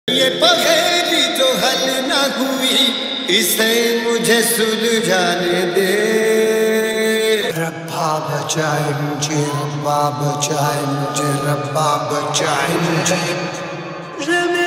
ये पहेली जो हल न हुई इसे मुझे सुलझाने दे। रब्बा बचाए मुझे, रब्बा बचाए मुझे, रब्बा बचाए मुझे।